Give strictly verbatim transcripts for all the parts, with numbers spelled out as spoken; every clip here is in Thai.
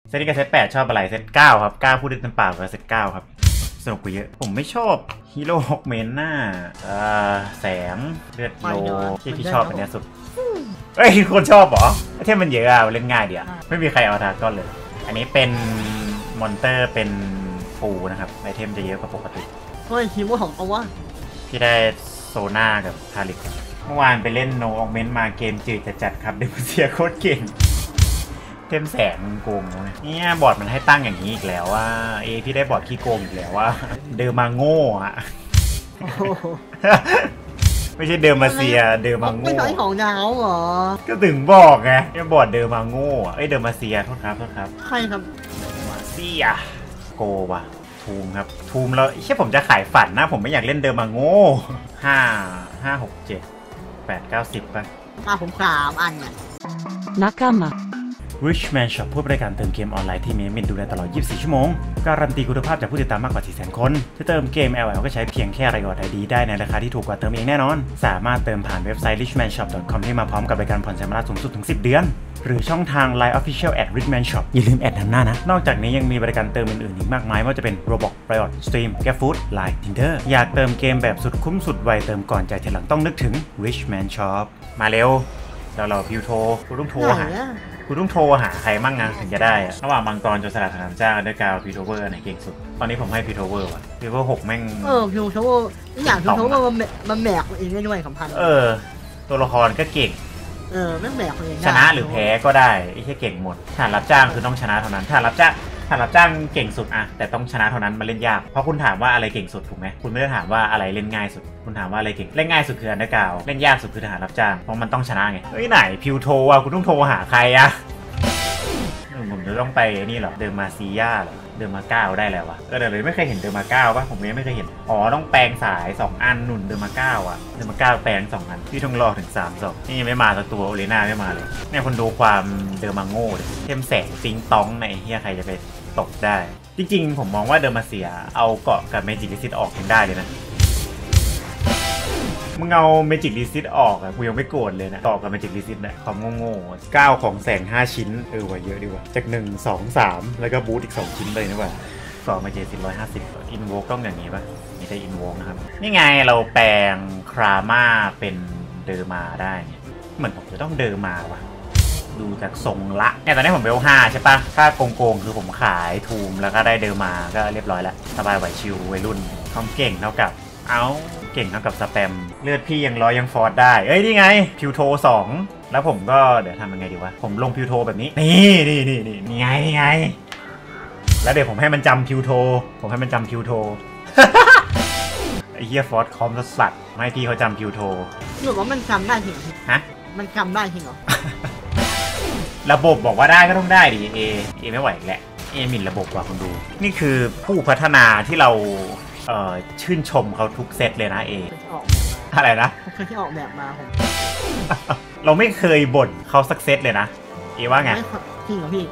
เซตนี้กับเซตแปดชอบอะไรเซตเก้าครับเก้าพูดได้เต็มปากกับเซตเก้าครับสนุกกว่าเยอะผมไม่ชอบฮีโร่ฮอกเมนหน้าแสงเลือดโลที่พี่ชอบอันนี้สุดเฮ้ยคนชอบเหรอไอเทมมันเยอะอะเล่นง่ายเดียวไม่มีใครเอาทาก้อนเลยอันนี้เป็นมอนเตอร์เป็นปูนะครับไอเทมจะเยอะกว่าปกติเฮ้ยทีมว่าของตัวพี่ได้โซน่ากับทาริกเมื่อวานไปเล่นโนออกเมนต์มาเกมจืดจะจัดครับเดมเซียโคตรเก่งเทมแสงมันโกงเลยเนี่ยบอร์ดมันให้ตั้งอย่างนี้อีกแล้วว่าเอพี่ได้บอร์ดขี้โกงอีกแล้วว่าเดิมมาโง่อะไม่ใช่เดิมมาเซียเดิมมาโง่ไม่ใช่ของดาวเหรอก็ถึงบอกไงเนี่ยบอร์ดเดิมมาโง่เอ้ยเดิมมาเซียโทษครับโทษครับใครครับมาเซียโกว่ะทูมครับทูมแล้วใช่ผมจะขายฝันนะผมไม่อยากเล่นเดิมมาโง่ห้าห้าหกเจ็ดแปดเก้าสิบป่ะมาผมสามอันเนี่ยนักกมา Richman Shop ผู้บริการเติมเกมออนไลน์ที่มีมินดูแลตลอดยี่สิบสี่ชั่วโมงการันตีคุณภาพจากผู้ติดตามมากกว่า สี่แสน คนที่เติมเกม แอล แอล ก็ใช้เพียงแค่รายอด ไอ ดี ได้ในราคาที่ถูกกว่าเติมเองแน่นอนสามารถเติมผ่านเว็บไซต์ ริชแมนช็อป ดอท คอม ที่มาพร้อมกับบริการผ่อนชำระสูงสุดถึงสิบเดือนหรือช่องทาง ไลน์ Official แอท Richman Shop อย่าลืมแอดนำหน้านะนอกจากนี้ยังมีบริการเติมอื่นๆอีกมากมายไม่ว่าจะเป็น Roblox Riot Stream GrabFood ไลน์ Tinder อยากเติมเกมแบบสุดคุ้มสุดไวเติมก่อนจ่ายทีหลังต้องนึกถึง Richman Shop มาเร็วเราเราพิวโทรคุณต้องโทรหาคุณต้องโทรหาใครมั่งนะถึงจะได้ระหว่างมังกรจนสลัดสนามเจ้าด้วยกาวพีโทเวอร์ไหนเก่งสุดตอนนี้ผมให้พีโทเวอร์ว่ะพีโทเวอร์หกแม่งเออพีโทเวอร์อย่างพีโทเวอร์มันมันแบกเองได้ด้วยสำคัญเออตัวละครก็เก่งเออแม่งแบกเองชนะหรือแพ้ก็ได้ไอ้แค่เก่งหมดฐานรับจ้างคือต้องชนะเท่านั้นฐานรับจ้างฐานรับจ้างเก่งสุดอะแต่ต้องชนะเท่านั้นมาเล่นยากเพราะคุณถามว่าอะไรเก่งสุดถูกไหมคุณไม่ได้ถามว่าอะไรเล่นง่ายสุดคุณถามว่าอะไรเก่งเล่นง่ายสุดคืออันเดอร์กราวเล่นยากสุดคือทหารรับจ้างเพราะมันต้องชนะไงเฮ้ยไหนพิวโทอะคุณต้องโทรหาใครอะผมจะต้องไปนี่เหรอเดิมมาซีย่าเหรอเดิมมาเก้าได้แล้ววะก็เดี๋ยวเลยไม่เคยเห็นเดิมมาเก้าป่ะผมยังไม่เคยเห็นอ๋อต้องแปลงสายสองอันหนุนเดิมมาเก้าอ่ะเดิมมาเก้าแปลงสองอันพี่ต้องรอถึงสามสองนี่ไม่มาสักตัวโอเลน่าไม่มาเลยเนี่ยคนดูความเดิมมาโง่เลยเทมแสงซิงต้องในเฮียใครจะไปตกได้จริงๆผมมองว่าเดิมมาเสียเอาเกาะกับเมจิกลิซิตออกยังได้เลยนะมึงเอาเมจิกลิซิตออกอะกูยังไม่โกรธเลยนะต่อกับเมจิกลิซิตเนี่ยความโง่ๆเก้าของแสงห้าชิ้นเออว่าเยอะดีว่ะจากหนึ่ง สอง สามแล้วก็บูทอีกสองชิ้นเลยนะว่าต่อมาเจ็ดสิบ ร้อยห้าสิบอินโวกต้องอย่างนี้ป่ะไม่ใช่อินโวกนะครับนี่ไงเราแปลงคราม่าเป็นเดอร์มาได้เหมือนผมจะต้องเดอร์มาว่ะดูจากทรงละเนี่ยตอนนี้ผมเวลห้าใช่ปะถ้าโกงๆคือผมขายทูมแล้วก็ได้เดอร์มาก็เรียบร้อยแล้วสบายไหวชิววัยรุ่นความเก่งเท่ากับเอาเก่งเท่ากับสแปมเลือดพี่ยังร้อยยังฟอร์ดได้เอ้ยนี่ไงพิวโทสองแล้วผมก็เดี๋ยวทำยังไงดีวะผมลงพิวโทแบบนี้นี่นี่นี่นี่นี่ไงนี่ไงแล้วเดี๋ยวผมให้มันจำพิวโทผมให้มันจำพิวโทไอ้เฮียฟอร์ดคอมสัตว์ไม่พี่เขาจำพิวโทหรือว่ามันจำได้จริงฮะมันจำได้จริงเหรอระบบบอกว่าได้ก็ต้องได้ดิเอเอไม่ไหวแหละเอหมิ่นระบบว่ะคุณดูนี่คือผู้พัฒนาที่เราเอ่อชื่นชมเขาทุกเซตเลยนะเออะไรนะเคยที่ออกแบบมาผมเราไม่เคยบ่นเขาสักเซตเลยนะเอว่าไงจริงเหรอพี่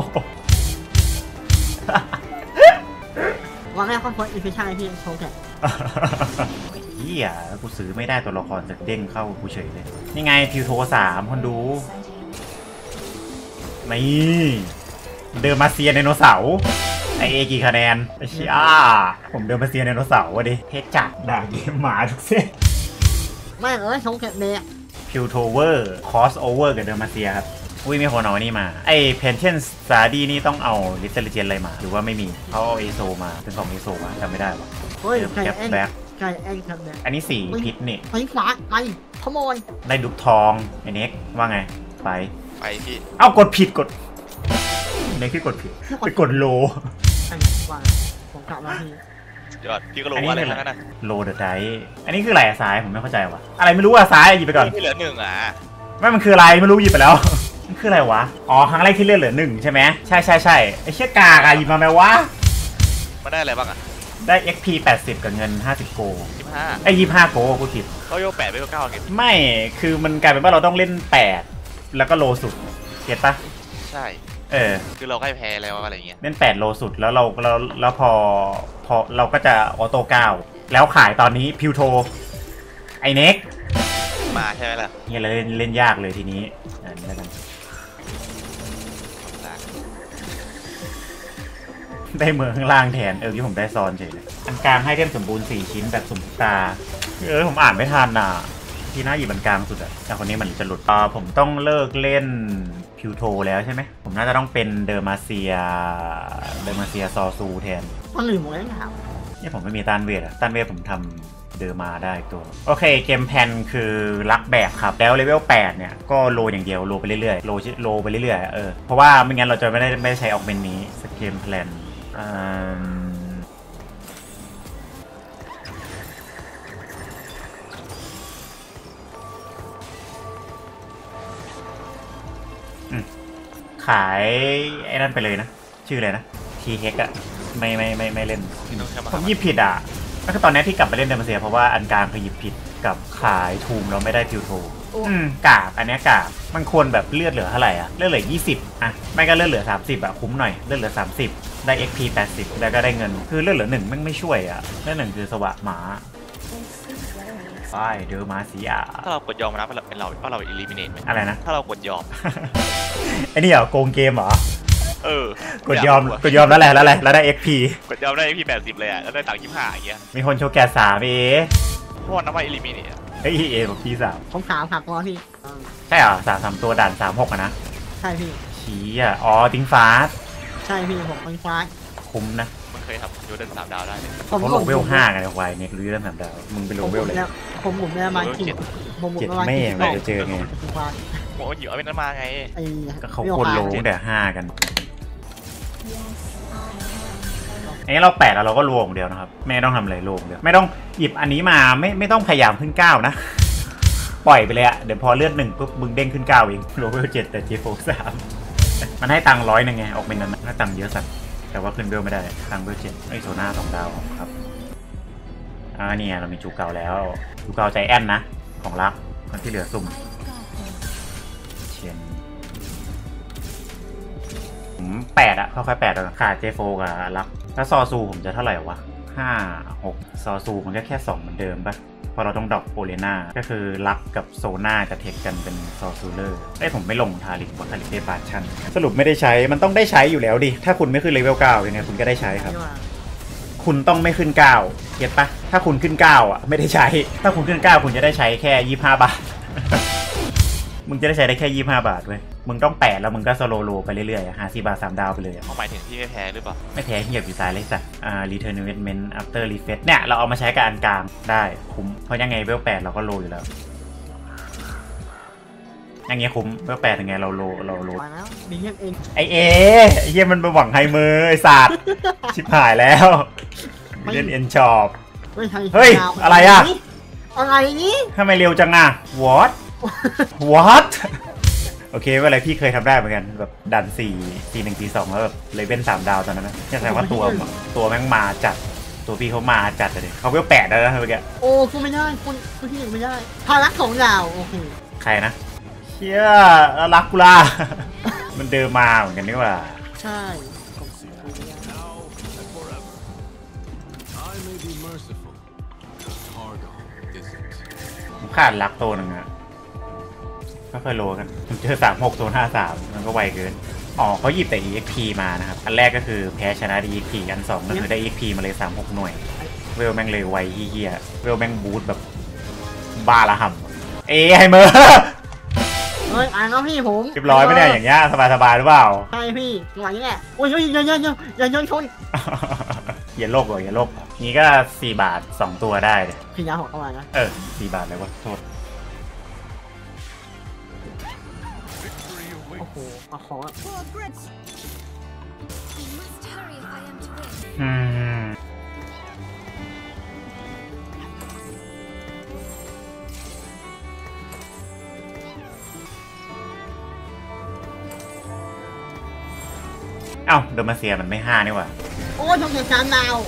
วันแรกเขาโพสอีฟิชชั่นพี่โชว์แกเฮียกูซื้อไม่ได้ตัวละครจากเด้งเข้ากูเฉยเลยนี่ไงพิวโทสามคนดูนี่เดินมาเซียไดโนเสาร์ไอเอกี่คะแนนไอเชี่ยผมเดินมาเซียไดโนเสาร์วะดิเทจัดด่าเกมหมาทุกเส้นไม่เออชงแกเนยพิวโทเวอร์คอสโอเวอร์กับเดินมาเซียครับอุ้ยมีคนเอาอันนี้มาไอเพนเทนสตาร์ดี้นี่ต้องเอาลิตเติ้ลเจนอะไรมาหรือว่าไม่มีเขาเอาเอโซมาเป็นของเอโซวะจำไม่ได้วะเฮ้ยไก่แอนไก่แอนครับเนี่ยอันนี้สีพิษนี่ไฟฟ้าไปขโมยได้ดุกทองไอเน็กว่าไงไปไปพี่เอ้ากดผิดกดเน็กพี่กดผิดไปกดโลว่าผมกลับมาพี่ยอดพี่ก็รู้อะไรทั้งนั้นนะโลเดอะไดอันนี้คืออะไรซ้ายผมไม่เข้าใจวะอะไรไม่รู้อ่ะซ้ายหยิบไปก่อนที่เหลือหนึ่งอ่ะไม่มันคืออะไรไม่รู้หยิบไปแล้วมันคืออะไรวะอ๋อครั้งแรกที่เลือดเหลือหนึ่งใช่ไหมใช่ใช่ใช่ไอเชี่ยกากอะหยิบมาไหมวะมาได้อะไรบ้างอ่ะได้ เอ็กซ์ พี แปดสิบกับเงินห้าสิบโกยี่สิบห้าไอยี่สิบห้าโกกูผิดเขาโยกแปดไปก็เก้าเก็บไม่คือมันกลายเป็นว่าเราต้องเล่นแปดแล้วก็โลสุดเก็ตปะใช่เออคือเราใกล้แพ้แล้วอะไรเงี้ยเล่นแปดโลสุดแล้วเราเราแล้วพอพอเราก็จะออโต้เก้าแล้วขายตอนนี้พิวโทไอเน็กมาใช่ไหมล่ะเนี่ยเล่นเล่นยากเลยทีนี้อันนี้แล้วกันได้เมืองข้างล่างแทนเออที่ผมได้ซอนเฉยเลยอันกลางให้เทมสมบูรณ์สี่ชิ้นแบบสุ่มตาเออผมอ่านไม่ทันน่ะที่น่าหยิบอันกลางสุดอะแต่คนนี้มันจะหลุดอ่าผมต้องเลิกเล่นพิวโทแล้วใช่ไหมผมน่าจะต้องเป็นเดอร์มาเซียเดอร์มาเซียซอซูแทนมันหนึ่งหมดแล้วครับเนี่ยผมไม่มีต้านเวทอะต้านเวทผมทำเดิมมาได้ตัวโอเคเกมแพนคือรักแบกครับแล้วเลเวลแปดเนี่ยก็โลอย่างเดียวโลไปเรื่อยๆโลโลไปเรื่อยๆเออเพราะว่าไม่งั้นเราจะไม่ได้ไม่ได้ใช้ออกเมนนี้สเกมแพลนอืมขายไอ้นั่นไปเลยนะชื่ออะไรนะทีเฮกอะไม่ไม่ไม่ไม่เล่นผมหยิบผิดอ่ะก็คือตอนนี้ที่กลับไปเล่นเดมเซียเพราะว่าอันกลางคือหยิบผิดกับขายทูมเราไม่ได้ฟิวโทอืมกาบอันนี้กาบมันควรแบบเลือดเหลือเท่าไหร่อ่ะเลือดเหลือยี่สิบอ่ะไม่ก็เลือดเหลือสามสิบอ่ะคุ้มหน่อยเลือดเหลือสามสิบได้ เอ็ก พี แปดสิบแล้วก็ได้เงินคือเลือดเหลือหนึ่งมันไม่ช่วยอ่ะเลือดหนึ่งคือสวะหมาไปเดอมาเซียถ้าเรากดยอมนะเป็นเราว่าเราอิลิมิเนตไหมอะไรนะถ้าเรากดยอมไอ้นี่เหรอโกงเกมเหรอเออกดยอมกดยอมแล้วแหละแล้วแหละแล้วได้ เอ็ก พีกดยอมได้ เอ็ก พี แปดสิบเลยอ่ะแล้วได้ตังค์ยี่สิบห้าอย่างเงี้ยมีคนโชว์แกสามเอพวกน้ำมันอิลิมิเนตเฮ้ยเอบอกพี่สามผมสามหักตัวพี่ใช่เหรอสามสามตัวด่านสามหกอะนะใช่พี่ชี้อ่ะอ๋อติงฟ้าใช่พี่ผมติงฟ้าคุ้มนะมันเคยทำยูเดินสามดาวได้เลยผมลงเวลห้ากันควายเนี่ยยูเดินสามดาวมึงไปลงเวลเลยผมหมุนไปประมาณกี่ผมหมุนประมาณกี่ไม่จะเจอไงโอ้ยอยู่เอาเป็นนั้นมาไงก็เขาคนลงแต่ห้ากันอันนี้เราแปดแล้วเราก็รวมเดียวนะครับไม่ต้องทำอะไรรวมเดียวไม่ต้องหยิบอันนี้มาไม่ไม่ต้องพยายามขึ้นเก้านะปล่อยไปเลยอะเดี๋ยวพอเลือดหนึ่งปุ๊บมึงเด้งขึ้นเก้าเองโลเวลเจ็ดแต่เจโฟสามมันให้ตังค์ร้อยนึงไงออกเป็นนั้นให้ตังค์เยอะสักแต่ว่าขึ้นเวลไม่ได้ตังค์เวลเจ็ดไอโซน่าสองดาวครับอ่าเนี่ยเรามีจูเก่าแล้วจูเก่าใจแอนนะของรักคนที่เหลือซุ่มเชนผมแปดอะค่อยๆแปดแล้วขาดเจโฟกับรักถ้าซอซูผมจะเท่าไหร่วะห้าหกซอซูมันก็แค่สองเหมือนเดิมปะพอเราต้องดรอปโอเลน่าก็คือรักกับโซน่าจะเทคกันเป็นซอซูเลอร์ไอ้ผมไม่ลงทาริกว่าทาริกเดปาชั่นสรุปไม่ได้ใช้มันต้องได้ใช้อยู่แล้วดิถ้าคุณไม่ขึ้นเลเวลเก้ายังไงคุณก็ได้ใช้ครับคุณต้องไม่ขึ้นเก้าเก็ตปะถ้าคุณขึ้นเก้าอ่ะไม่ได้ใช้ถ้าคุณขึ้นเก้าคุณจะได้ใช้แค่ยี่สิบห้าบาทมึงจะได้ใช้ได้แค่ยี่สิบห้าบาทเว้ยมึงต้องแปดแล้วมึงก็สโลโลไปเรื่อยๆหาสี่บาทสามดาวไปเลยเขาหมายถึงที่ไม่แพ้หรือเปล่าไม่แพ้เหียบอยู่ซ้ายเลยสัตว์อ่า return investment after refresh เนี่ยเราเอามาใช้กับอันกลางได้คุ้มเพราะยังไงเวลแปดเราก็โลอยู่แล้วยังไงคุ้มเวลแปดยังไงเราโลเราโลมีเงี้ยเองไอเอไอเฮียมันไปหวังไฮมือไอสัตว์ชิบหายแล้วเล่นเอ็นชอปเฮ้ยอะไรอะอะไรนี่ทำไมเร็วจังอะ what what โอเคว่าอะไรพี่เคยทำได้เหมือนกันแบบดันสี่สี่หนึ่งสี่สองแล้วแบบเลยเป็นสามดาวตอนนั้นนะแสดงว่าตัวตัวแม่งมาจัดตัวพี่เขามาจัดเลยเขาเวลแปดแล้วนะเมื่อกี้โอ้คุณไม่ได้คุณคุณพี่ยังไม่ได้พารักสองดาวโอเคใครนะเชี่ยรักกูล่ะมันเดินมาเหมือนกันนี่ว่าใช่ผมขาดรักตัวหนึ่งอะก็เคยโลกันผมเจอสามหกโซนห้าสามมันก็ไวเกินอ๋อเขาหยิบแต่ อี เอ็กซ์ พี มานะครับอันแรกก็คือแพ้ชนะได้ อี เอ็กซ์ พี อันสองก็คือได้ อี เอ็กซ์ พี มาเลยสามหกหน่วยเวลแม่งเลยไวเฮียเวลแม่งบูทแบบบ้าละห่ำเอ้ไฮเมอร์เฮ้ยอ่านแล้วพี่ผมเรียบร้อยไหมเนี่ยอย่างเงี้ยสบายๆหรือเปล่าใช่พี่หวานนี่แหละโอ้ยอย่าอย่าอย่าอย่าอย่าชนอย่าโลกเลยอย่าโลกนี่ก็สี่บาทสองตัวได้เลยพี่ยาหกเข้ามานะเออสี่บาทเลยวะโทษโอ้โหเอาขออืมเอ้าเดมาเซียมันไม่ห้านี่หว่าโอ้ยทำเสียงสามดาว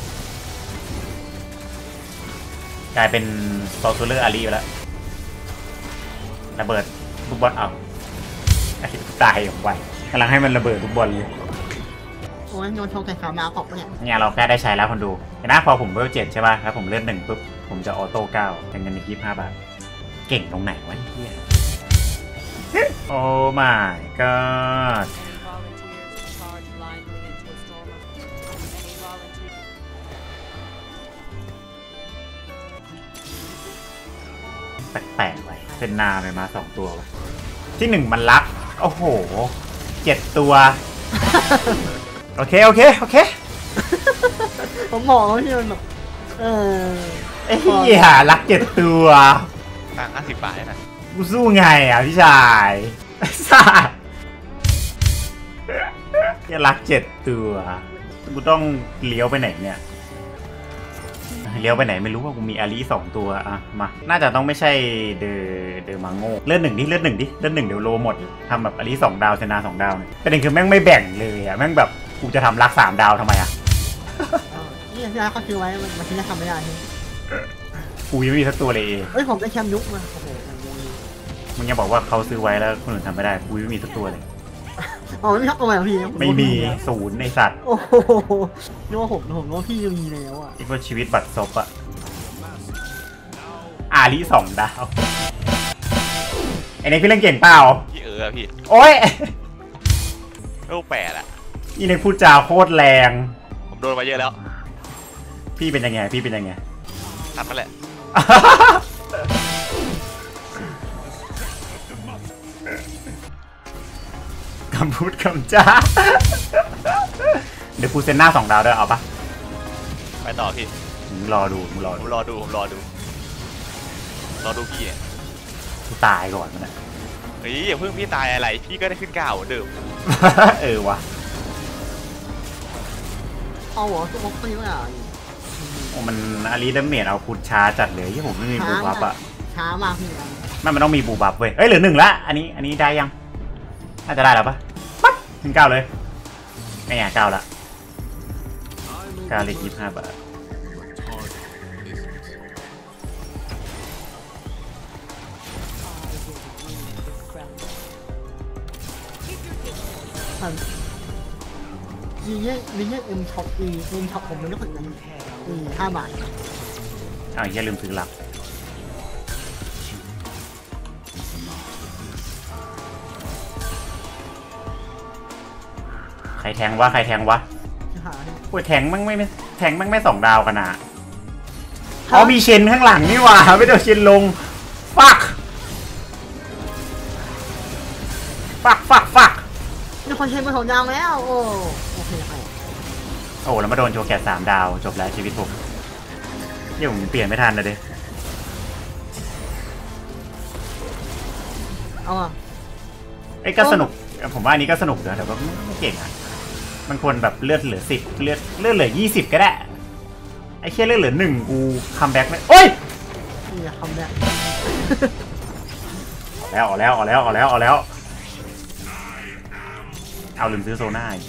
กลายเป็นโซซูเลอร์อารีไปแล้วระเบิดลูกบอลเอาตายอย่างไวกำลังให้มันระเบิดลูกบอลเลยโอ้ยโยนทงใส่สามดาวตกเนี่ยเนี่ยเราแค่ได้ใช้แล้วคนดูเห็นไหมพอผมเวลเจ็ดใช่ป่ะแล้วผมเลื่อนหนึ่งปุ๊บผมจะออโต้เก้าเป็นเงินอีกยี่สิบห้าบาทเก่งตรงไหนวะเฮียโอ้ my god แปลกๆไปเป็นนาไปมาสองตัววะที่หนึ่งมันรักโอ้โหเจ็ดตัว โอเคโอเคโอเคผมมองแล้วที่มันแบบเออไอ้เหี้ยรักเจ็ดตัวต่างห้าสิบบาทนะกูสู้ไงอ่ะพี่ชายไอ้สัสแค่รักเจ็ดตัวกูต้องเลี้ยวไปไหนเนี่ยเลี้ยวไปไหนไม่รู้ว่ากูมีอาลีสองตัวอะมาน่าจะต้องไม่ใช่เดอเดอมังโง่เลือดหนึ่งดิเลือดหนึ่งดิเลือดหนึ่งเดี๋ยวโลหมดทำแบบอาลีสองดาวเซนาสองดาวเนี่ยประเด็นคือแม่งไม่แบ่งเลยอะแม่งแบบกูจะทำรักสามดาวทำไมอะนี่ที่ร้านเขาซื้อไว้มันมันที่จะทำไม่ได้ที่กูยังไม่มีสักตัวเลยเฮ้ยผมได้แชมป์ยุคมาโอ้โหมึงยังบอกว่าเขาซื้อไว้แล้วคนอื่นทำไม่ได้กูยังไม่มีสักตัวเลยอ๋อไม่ชอบตัวใหม่พี่ไม่มีศูนย์ในสัตว์โอ้โหนึกว่าผมผมนึกว่าพี่มีแล้วอ่ะที่ว่าชีวิตบัตรซบอะอาลีสองดาวไอ้เน็กพี่เล่นเก่งเปล่าพี่เออพี่โอ๊ยโลกแปดอะอีเน็กพูดจาโคตรแรงผมโดนมาเยอะแล้วพี่เป็นยังไงพี่เป็นยังไงทันมาแหละคำพูดคำจาเดี๋ยวกูเซนหน้าสองดาวด้วยเอาปะไปต่อพี่มึงรอดูมึงรอผดูมรอดูผมรอดูรอดูพี่เนี่ยกูตายก่อนมันนะเฮ้ยอย่าเพิ่งพี่ตายอะไรพี่ก็ได้ขึ้นเก้าเหมือนเดิมเออวะเอาเหรอตัวพี่ว่าโอ้มันอาลีดาเมจเอาพุดช้าจัดเลยที่ผมไม่มีบูบัฟอะช้ามากพี่มันมันต้องมีบูบัฟเว้ยเอ้ยเหลือหนึ่งละอันนี้อันนี้ได้ยังน่าจะได้แล้วปะปั๊บถึงเก้าเลยไม่ไงเก้าละเก้าเลขยี่สิบห้าบาทยีเย่ยีเย่เอ็มช็อปอีเอ็มช็อปผมมันก็เหมือนกันอืมห้าบาทอ้าวอย่าลืมซื้อหลักใครแทงวะใครแทงวะจะหาเนี่ยโอ้ยแทงมั่งไม่ไม่แทงมั่งไม่สองดาวกันนะอ๋อมีเชนข้างหลังนี่หว่าไม่เดี๋ยวเชนลงฟักฟักฟักฟักมีคนเช็คมาสองดาวแล้วโอ้โอเคไปโอ้แล้วมาโดนโจแกตสามดาวจบแล้วชีวิตผมเดี๋ยวผมเปลี่ยนไม่ทันเลยดิเอาอ่ะไอ้ยก็สนุกผมว่าอันนี้ก็สนุกนะแต่ว่าไม่เก่งอ่ะมันควรแบบเลือดเหลือสิบเลือดเลือดเหลือยี่สิบก็ได้ไอ้เชี่ยเลือดเหลือหนึ่งกูคัมแบ็กไม่โอ้ยนี่คำเนี้ยออกแล้วออกแล้วออกแล้วออกแล้วออกแล้วเอาลืมซื้อโซน่าอีก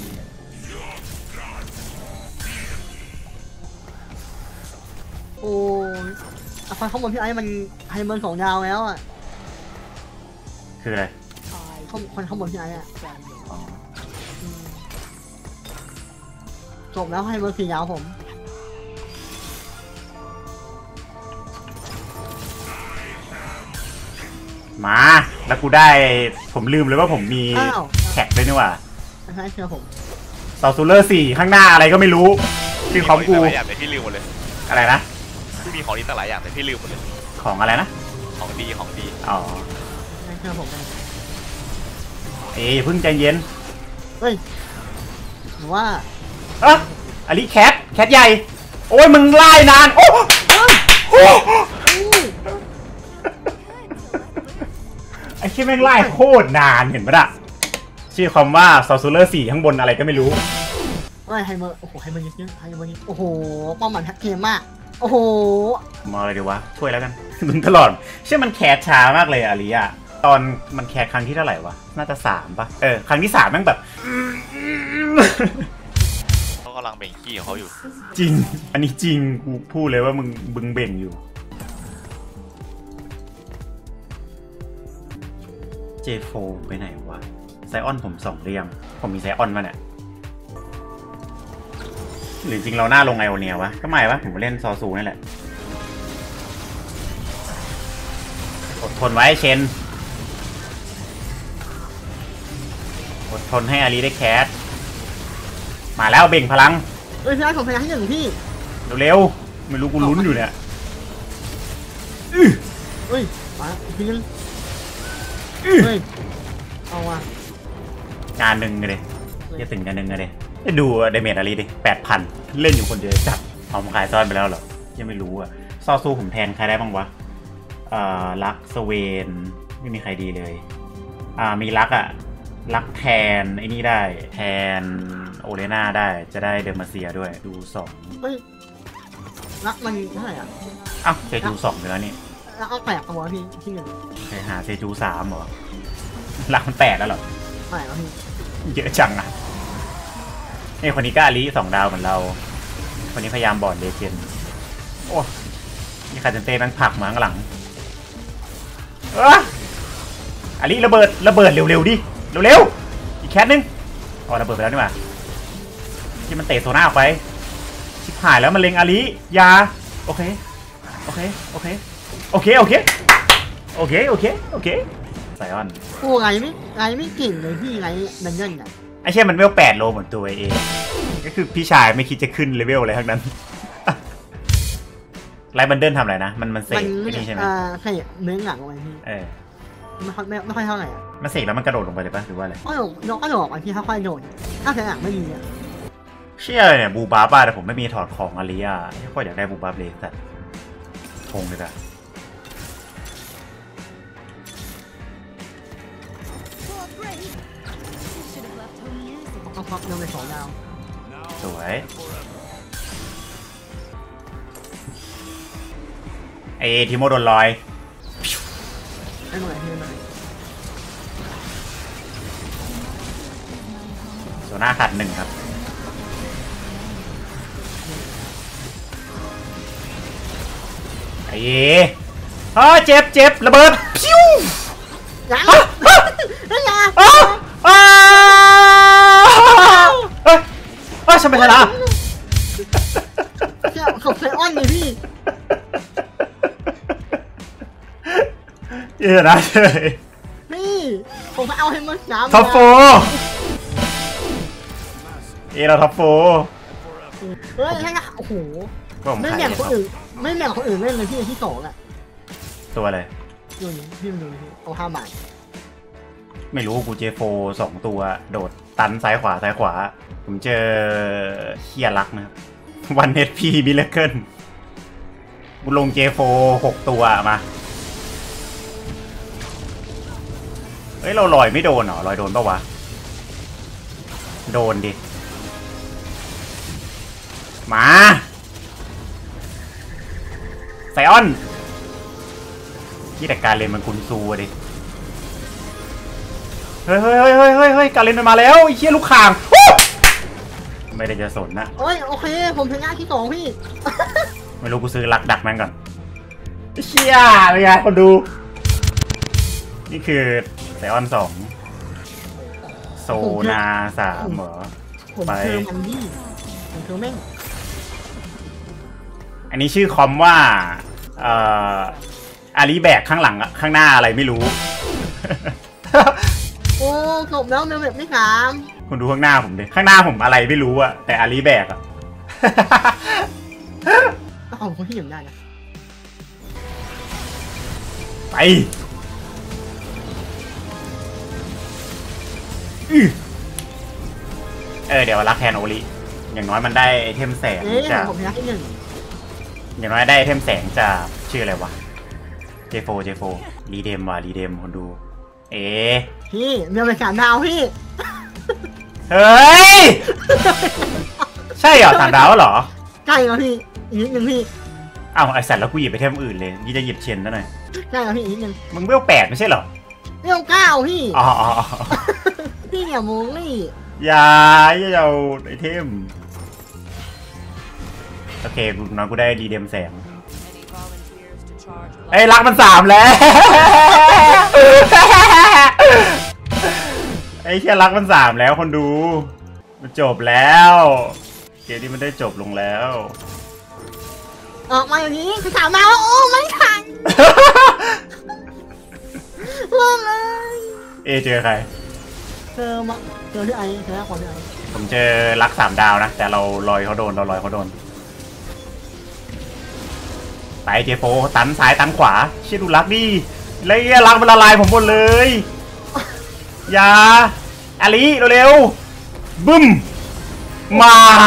โอ้ยอ่ะฟังข้อมูลพี่ไอ้มันไฮเมอร์สองดาวแล้วอ่ะคืออะไรข้อมูลคนข้อมูลพี่ไอ้อ่ะอ๋ออืมจบแล้วไฮเมอร์สี่ดาวผมมาแล้วกูได้ผมลืมเลยว่าผมมีอ้าวแท็กด้วยนี่หว่าใช่เชื่อผมซอซูเลอร์สี่ข้างหน้าอะไรก็ไม่รู้ชื่อของกูมีหลายอย่างแต่พี่ลืมหมดเลยอะไรนะพี่มีของดีตั้งหลายอย่างแต่พี่ลืมหมดเลยของอะไรนะของดีของดีอ๋อใช่เชื่อผมเลยเอ้ยเพิ่งใจเย็นเฮ้ยหรือว่าเอะอลิแคทแคทใหญ่ โอ้ยมึงไล่นานโอ้โหไอ้ที่แม่งไล่โคตรนานเห็นปะล่ะชื่อคำว่าซอซูเลอร์สี่ข้างบนอะไรก็ไม่รู้เฮ้ยไฮเมอร์โอ้โหไฮเมอร์เยอะๆไฮเมอร์เยอะโอ้โหป้อมหมันแท็กเกมมากโอ้โหมาอะไรดีวะช่วยแล้วกัน มึงตลอดเชื่อมันแคสช้ามากเลยอะลิอะตอนมันแคสครั้งที่เท่าไหร่วะน่าจะสามปะเออครั้งที่สามแม่งแบบเขากำลังเบ่งขี้ของเขาอยู่จริง อันนี้จริงกูพูดเลยว่ามึงบึงเบ่งอยู่เจโฟไปไหนวะไซออนผมส่งเรียงผมมีไซออนมาเนี่ยหรือจริงเราหน้าลงไอโอเนียวะก็ไม่วะผมเล่นซอซูนี่แหละอดทนไว้เชนอดทนให้อาลีได้แคสมาแล้วเบ่งพลังเฮ้ยพี่ไอ้ผมพยายามที่หนึ่งพี่เร็วๆไม่รู้กูลุ้นอยู่เนี่ยเฮ้ยมาอีกทีนึงเฮ้ยเอาว่ะงานหนึ่งเลยจะถึงงานหนึ่งเลยจะดูเดเมจอะไรดิแปดพันเล่นอยู่คนเดียวจัดเอามาขายซ่อนไปแล้วเหรอยังไม่รู้อะซอสู้ผมแทนใครได้บ้างวะอ่าลักสเวนไม่มีใครดีเลยอ่ามีลักอะลักแทนไอ้นี่ได้แทนโอเลน่าได้จะได้เดอร์มาเซียด้วยดูสองเฮ้ยรักมันเท่าไหร่อ่ะอ้าวเซจูสองไปแล้วนี่รักเอาแปดตัวพี่ที่หนึ่งไปหาเซจูสามเหรอลักมันแปดแล้วเหรอแปดแล้วพี่เยอะจังอะไอ้คนนี้ก็อาลีสองดาวเหมือนเราคนนี้พยายามบอร์ดเลเจนด์โอ้นี่คาเจนเต้แม่งผลักมาข้างหลังเอออาลีระเบิดระเบิดเร็วๆดิเร็วๆอีกแคทนึงอ๋อระเบิดไปแล้วนี่หว่าที่มันเตะโซน่าออกไปชิบหายแล้วมันเล็งอาลียาโอเคโอเคโอเคโอเคโอเคโอเคโอเคโอเคไซออนโอ้ไรไม่ไรไม่เก่งเลยพี่ไรดันเด่นอ่ะไอ้เช่มันเวลแปดโลเหมือนตัวเองก็คือพี่ชายไม่คิดจะขึ้นเลเวลอะไรทั้งนั้นไลท์บันเดิลทำอะไรนะมันมันเสกไม่นี่ใช่ไหมอ่าใช่เนื้อหนังลงไปพี่เออไม่ค่อยไม่ไม่ค่อยเท่าไหร่อ่ะมันเสกแล้วมันกระโดดลงไปเลยปะหรือว่าอะไรก็โดดโดดก็โดดอ่ะพี่ค่อยๆโดดถ้าเนื้อหนังไม่ดีอ่ะเชื่อเลยเนี่ยบูบาบ้าแต่ผมไม่มีถอดของอาริยาไม่ค่อยอยากได้บูบาเลยสัตว์ทงเลยจ้ะต้องพักเดินไปสองดาวสวยไอทิโมโดนลอยไม่เป็นไรพี่ไม่เป็นไรโซน่าขาดหนึ่งครับไอ้เฮ้ยเจ็บเจ็บระเบิดพิ้วยังไม่ยังอ้าวอ้าวเฮ้ยเฮ้ยฉันเป็นชนะเจ้าขบไซออนเลยพี่เยอะนะเลยพี่ผมไปเอาให้มันน้ำท็อปโฟเอเราท็อปโฟเฮ้ยให้โอ้โหก็ผมไม่ขายแบ่งคนอื่นไม่แบ่งคนอื่นเล่นเลยพี่ที่สองอ่ะตัวอะไรดูนี่พี่มาดูนี่เอาห้าบาทไม่รู้กูเจโฟสองตัวโดดตันซ้ายขวาซ้ายขวา ผมเจอเฮียรักนะครับวันเอพีมิเลเคิลกูลงเจโฟหกตัวมาเฮ้ยเราลอยไม่โดนเหรอลอยโดนปะวะโดนดิมาไซออนที่แต่การเล่นมันคุณซูดิเฮ้ยเฮ้ยเฮ้ยเฮ้ยเฮ้ยเฮ้ยการเล่นมันมาแล้วไอ้เชี่ยลูกข่างไม่ได้จะสนนะโอ้ยโอเคผมชนะที่สองพี่ไม่รู้กูซื้อลักดักแม่งก่อนเชี่ยเป็นไงคนดู นี่คือไซออนสองโซนาสามเหรอผมไปเจอมันพี่ผมเจอแม่งอันนี้ชื่อคอมว่าเอ่ออาลีแบกข้างหลังอะข้างหน้าอะไรไม่รู้โอ้จบแล้วเมลแบบไม่สามคุณดูข้างหน้าผมดิข้างหน้าผมอะไรไม่รู้อะแต่อาลีแบกอะก็ของคนที่หนึ่งได้นะไปอื้อเออเดี๋ยวรักแทนโอลิอย่างน้อยมันได้ไอเทมแสงเอ๊ะจากผมชนะที่หนึ่งอย่างน้อยได้ไอเทมแสงจากชื่ออะไรวะเจโฟเจโฟรีเดมว่ะรีเดมคนดู เอ๊ะพี่เมลเป็นสามดาวพี่เฮ้ย ใช่เหรอสามดาวเหรอใช่แล้วพี่อีกนิดนึงพี่อ้าวไอสัตว์แล้วกูหยิบไปเทมอื่นเลยยี่จะหยิบเชนซะหน่อยใช่แล้วพี่อีกนิดนึงมึงเวลแปดไม่ใช่เหรอเมลเก้าพี่อ๋ออ๋ออ๋อพี่อย่ามองนี่อย่าอย่าเอาไอเทมโอเคกูน้อยกูได้รีเดมแสงไอ้ยรักมันสามแล้ว ไอ้แค่รักมันสามแล้วคนดูมันจบแล้วเกมนี้มันได้จบลงแล้วออกมาอย่างนี้คือสามดาวแล้วโอ้ไม่ทันเริ่มเลยเอเจอใครเจอมาเจอที่ไอเจอแรกคนที่ไอผมเจอรักสามดาวนะแต่เราลอยเขาโดนเราลอยเขาโดนไปเจโฟตันซ้ายตันขวาเชี่ยดูรักดิเลยรักมันละลายผมหมดเลยอย่าอาลีเร็วๆบึ้มมา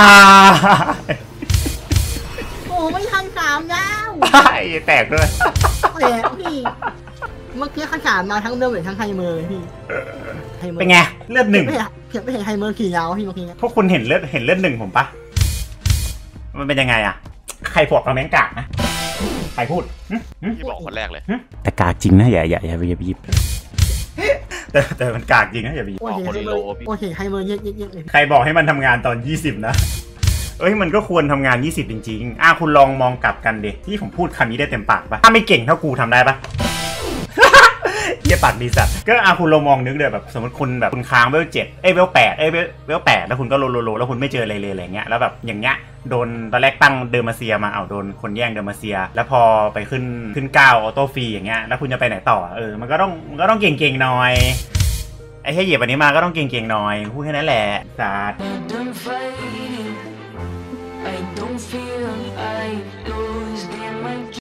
โอ้ไม่ทันสามดาวแตกด้วยแหมพี่เมื่อกี้ข้าสามมาทั้งเบลเวททั้งไฮเมอร์เลยพี่ไฮเมอร์เป็นไงเลือดหนึ่งไม่เห็นเพียงไม่เห็นไฮเมอร์ขี่ยาวพี่เมื่อกี้พวกคุณเห็นเลือดเห็นเลือดหนึ่งผมปะมันเป็นยังไงอะใครพวกเราแม่งกากนะใครพูดพี่บอกคนแรกเลยแต่กากจริงนะอย่าอย่าอย่าอย่าไปยิบแต่แต่มันกากจริงนะอย่าไปยิบโอ้เห็นไฮเมอร์โอ้เห็นไฮเมอร์เยอะๆเลยใครบอกให้มันทำงานตอนยี่สิบนะเอ้ยมันก็ควรทำงานยี่สิบจริงๆอ่ะคุณลองมองกลับกันดิที่ผมพูดคำนี้ได้เต็มปากปะถ้าไม่เก่งเท่ากูทำได้ปะ เยี่ยปากดีสัตว์ก็อาคุณลองมองนึกเดี๋ยวแบบสมมติคุณแบบคุณค้างเวลเจ็ดเอ้ยเวลแปดเอ้ยเวลเวลแปดแล้วคุณก็โลโลโลแล้วคุณไม่เจออะไรเลยอะไรเงี้ยแล้วแบบอย่างเงี้ยโดนตอนแรกตั้งเดอร์มาเซียมาเอาโดนคนแย่งเดอร์มาเซียแล้วพอไปขึ้นขึ้นเก้าออโต้ฟรีอย่างเงี้ยแล้วคุณจะไปไหนต่อเออมันก็ต้องมันก็ต้องเก่งๆหน่อยไอ้แค่เหยียบอันนี้มาก็ต้องเก่งๆหน่อยพูดแค่นั้นแหละสัตว์